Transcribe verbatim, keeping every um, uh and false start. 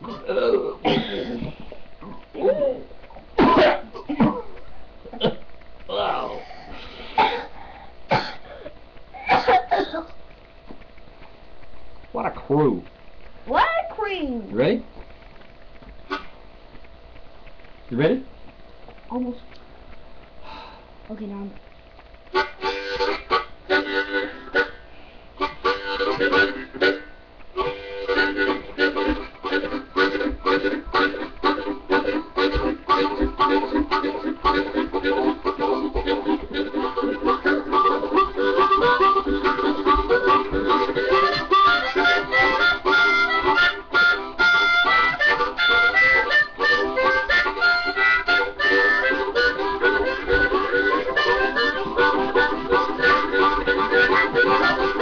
Wow. What a crew. What a cream. You ready? You ready? Almost. Okay, now I'm... Thank you.